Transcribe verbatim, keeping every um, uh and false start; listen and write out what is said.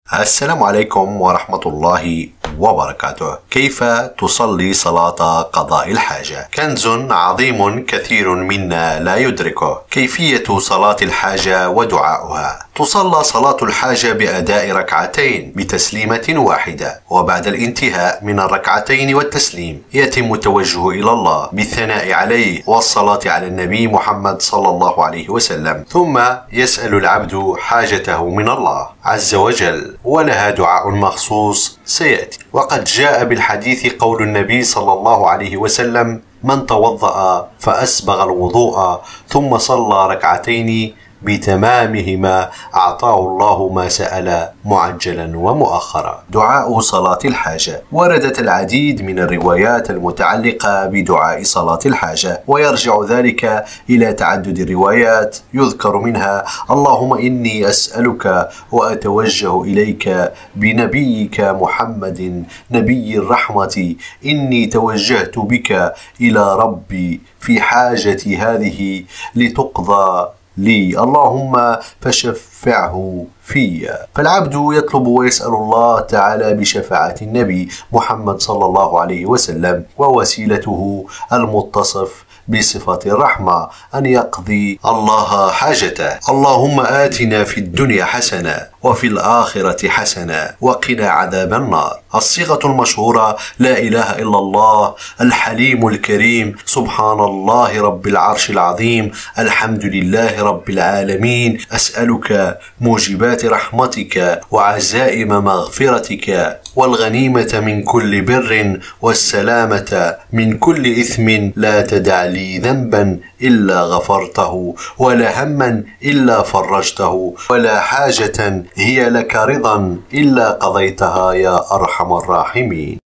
السلام عليكم ورحمة الله وبركاته. كيف تصلي صلاة قضاء الحاجة؟ كنز عظيم كثير منا لا يدركه. كيفية صلاة الحاجة ودعاؤها. تصلى صلاة الحاجة بأداء ركعتين بتسليمة واحدة، وبعد الانتهاء من الركعتين والتسليم يتم التوجه إلى الله بالثناء عليه والصلاة على النبي محمد صلى الله عليه وسلم، ثم يسأل العبد حاجته من الله عز وجل، ولها دعاء مخصوص سيأتي. وقد جاء بالحديث قول النبي صلى الله عليه وسلم: من توضأ فأسبغ الوضوء ثم صلى ركعتين بتمامهما أعطاه الله ما سأل معجلا ومؤخرا. دعاء صلاة الحاجة. وردت العديد من الروايات المتعلقة بدعاء صلاة الحاجة، ويرجع ذلك إلى تعدد الروايات، يذكر منها: اللهم إني أسألك وأتوجه إليك بنبيك محمد نبي الرحمة، إني توجهت بك إلى ربي في حاجتي هذه لتقضى لي، اللهم فشفعه في. فالعبد يطلب ويسأل الله تعالى بشفاعة النبي محمد صلى الله عليه وسلم ووسيلته المتصف بصفة الرحمة أن يقضي الله حاجته. اللهم آتنا في الدنيا حسنة وفي الآخرة حسنة وقنا عذاب النار. الصيغة المشهورة: لا إله إلا الله الحليم الكريم، سبحان الله رب العرش العظيم، الحمد لله رب العالمين، أسألك موجبات رحمتك وعزائم مغفرتك والغنيمة من كل بر والسلامة من كل إثم، لا تدع لي ذنبا إلا غفرته ولا هما إلا فرجته ولا حاجة هي لك رضا إلا قضيتها يا أرحم الراحمين.